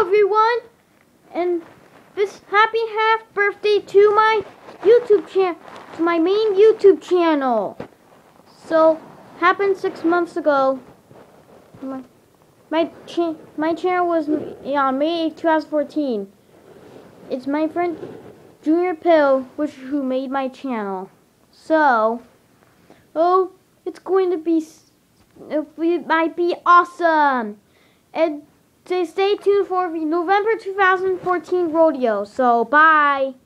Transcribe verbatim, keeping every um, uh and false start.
everyone, and this happy half birthday to my YouTube channel, to my main YouTube channel. So, happened six months ago. My my cha my channel was yeah, May eighth, twenty fourteen. It's my friend Junior Pill, which who made my channel. So, oh, it's going to be, it might be awesome. And stay tuned for November two thousand fourteen rodeo. So, bye.